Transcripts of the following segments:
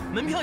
门票。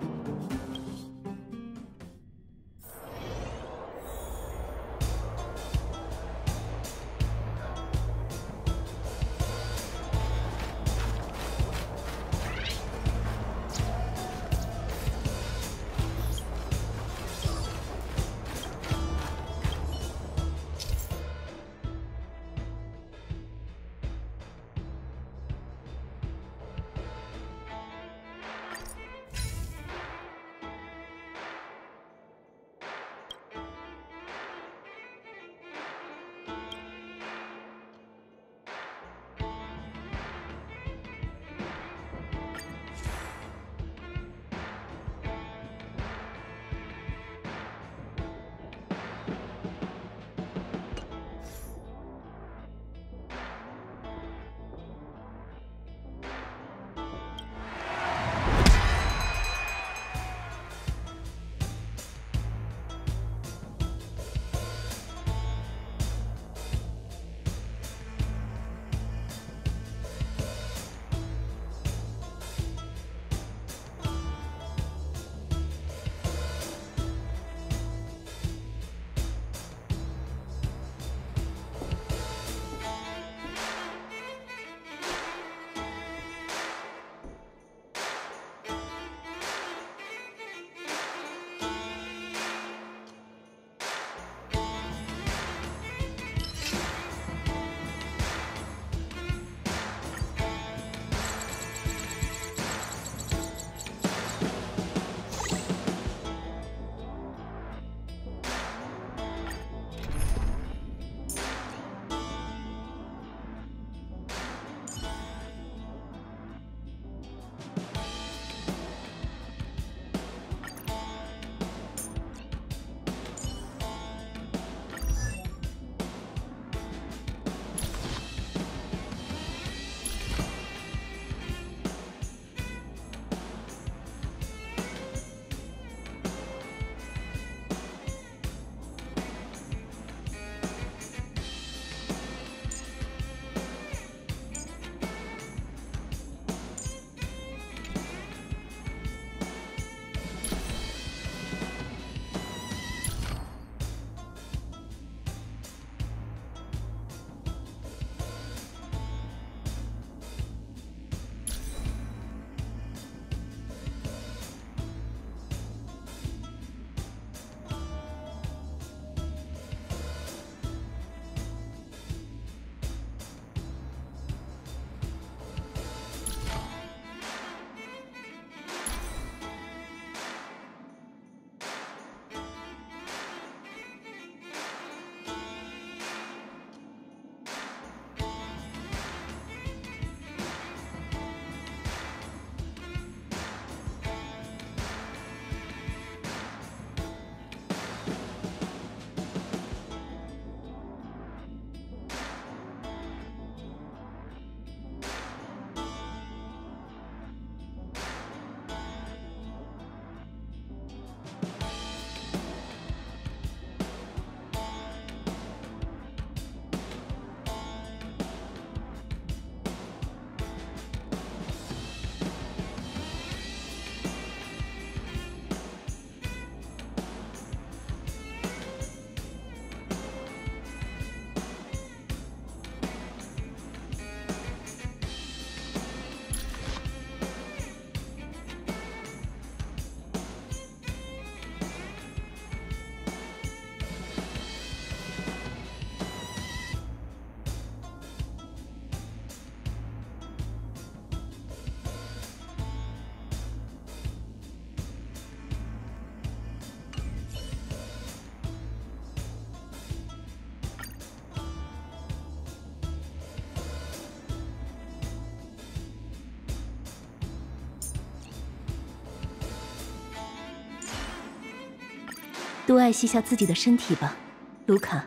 多爱惜下自己的身体吧，卢卡。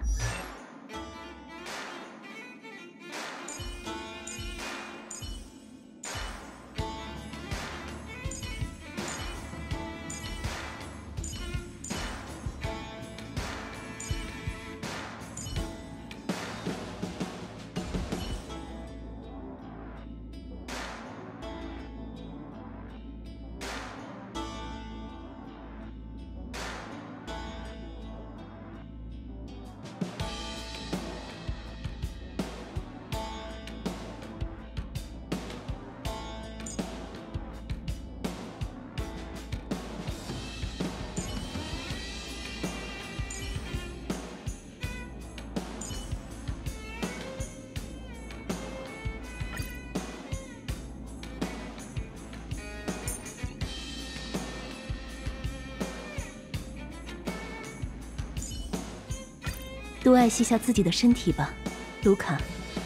多爱惜下自己的身体吧，卢卡。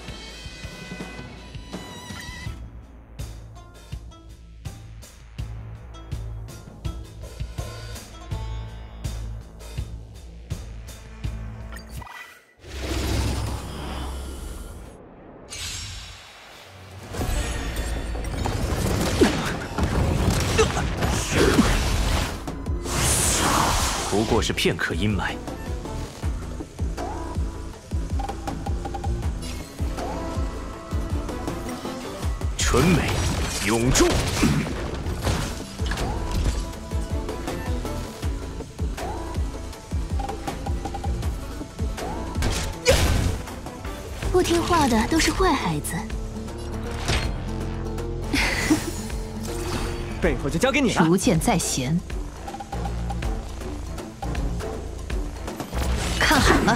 不过是片刻阴霾。纯美，永驻。 不听话的都是坏孩子。 背后就交给你了。 如箭在弦，看好了。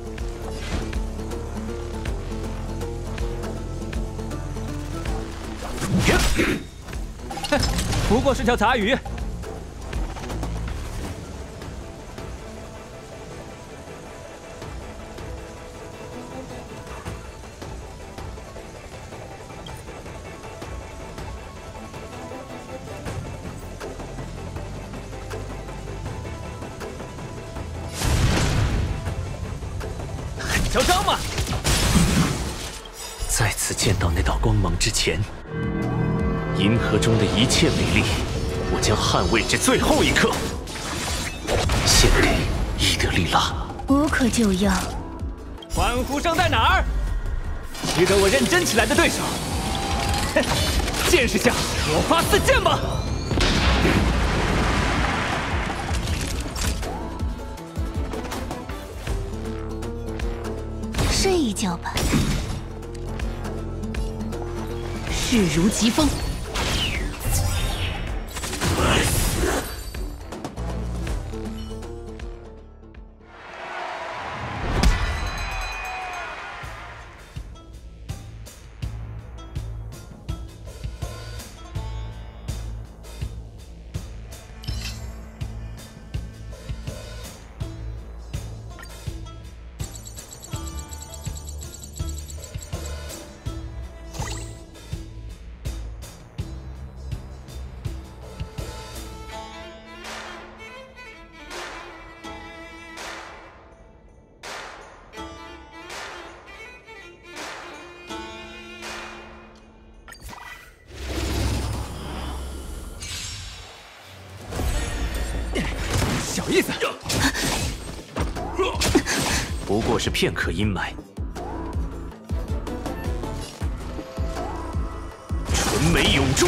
不过是条杂鱼。嚣张嘛！ 再次见到那道光芒之前，银河中的一切美丽，我将捍卫至最后一刻。献给伊德利拉。 无可救药。 欢呼声在哪儿？值得我认真起来的对手。哼，见识下我发四箭吧！ 睡一觉吧。 势如疾风。 小意思。 不过是片刻阴霾。纯美永驻。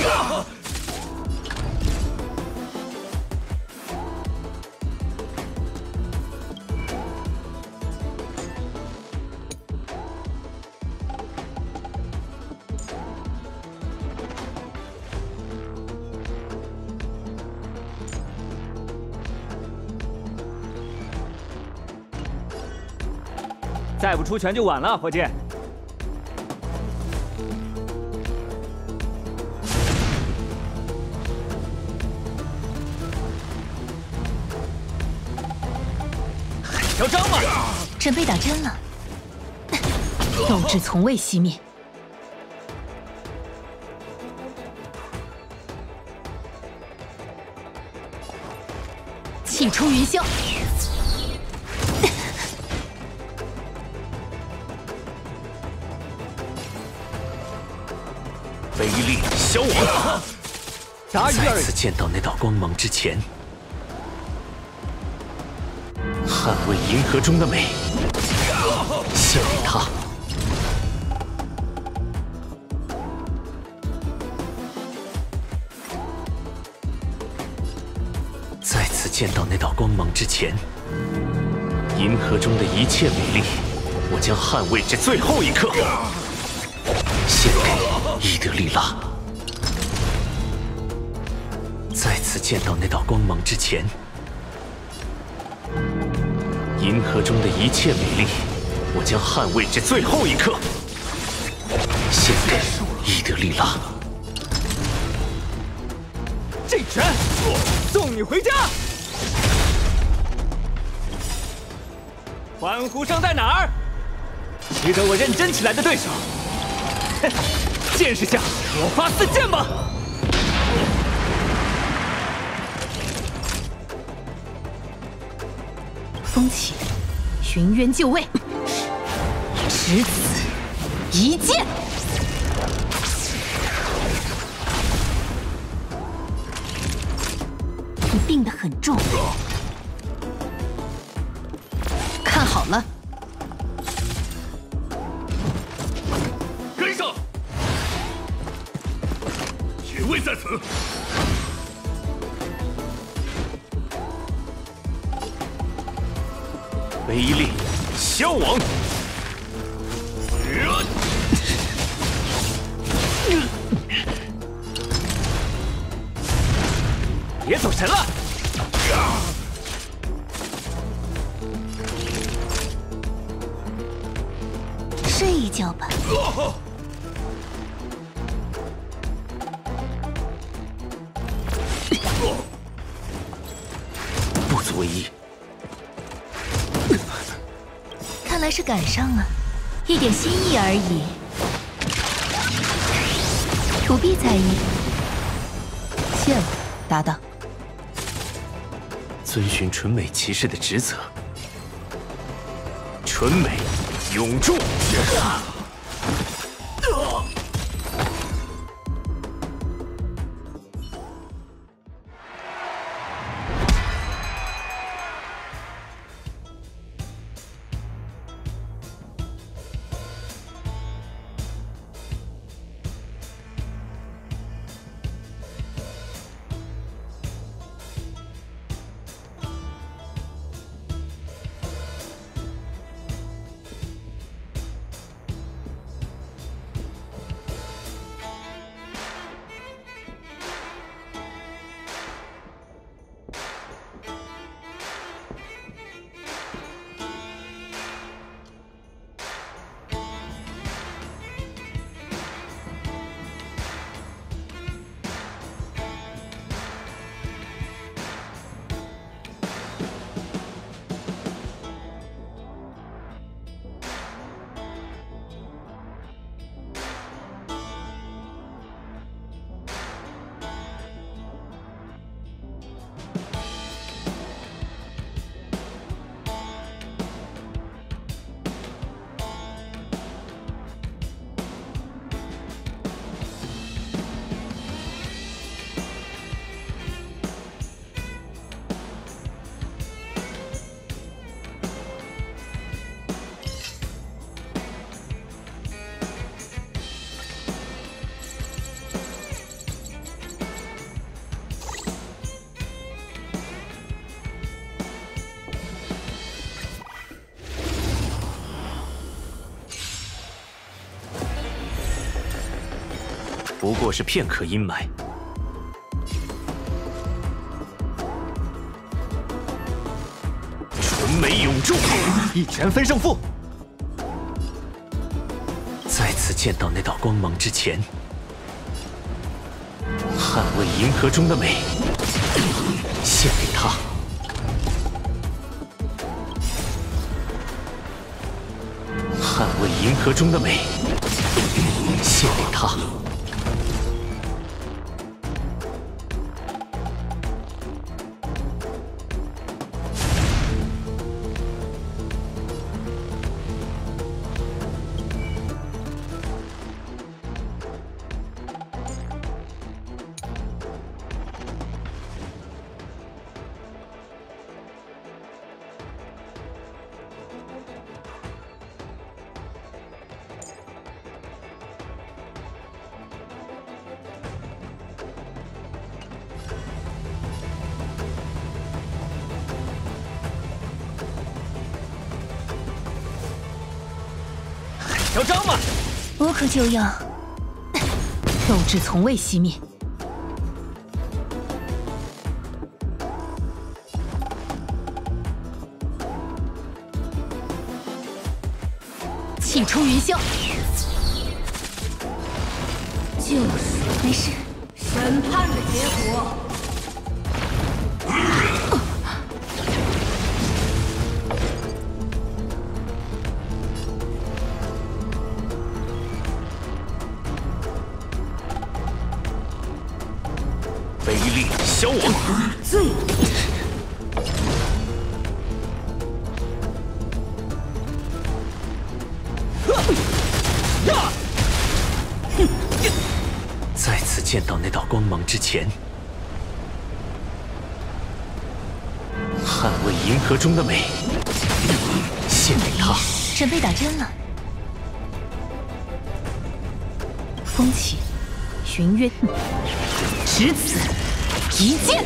再不出拳就晚了，火箭。嚣张嘛！ 准备打针了。 斗志从未熄灭。气冲云霄。 威力消亡。 杂鱼而已。 再次见到那道光芒之前，捍卫银河中的美，献给他。再次见到那道光芒之前，银河中的一切美丽，我将捍卫至最后一刻。献给伊德利拉。再次见到那道光芒之前，银河中的一切美丽，我将捍卫至最后一刻。献给伊德利拉。 这拳送你回家。 欢呼声在哪儿？值得我认真起来的对手，哼，见识下我发四剑吧！ 风起，寻渊就位，只此一剑。 你病得很重， 看好了， 跟上！铁卫在此。 威力消亡！ 别走神了！ 睡一觉吧。 不足为意。 看来是赶上了，一点心意而已，不必在意。 谢了，搭档。 遵循纯美骑士的职责，纯美永驻。不过是片刻阴霾。纯美永驻， 一拳分胜负。 再次见到那道光芒之前，捍卫银河中的美，献给他。捍卫银河中的美，献给他。 嚣张吗？ 无可救药。 斗志从未熄灭。气出云霄。 就是没事。 审判的结果。 威力消亡。 醉。 再次见到那道光芒之前，捍卫银河中的美，献给他。 准备打针了。 风起，寻渊，只此一剑。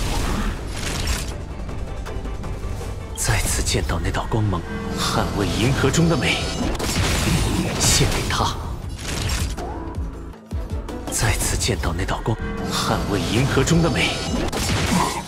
再次见到那道光芒，捍卫银河中的美，献给他。再次见到那道光，捍卫银河中的美，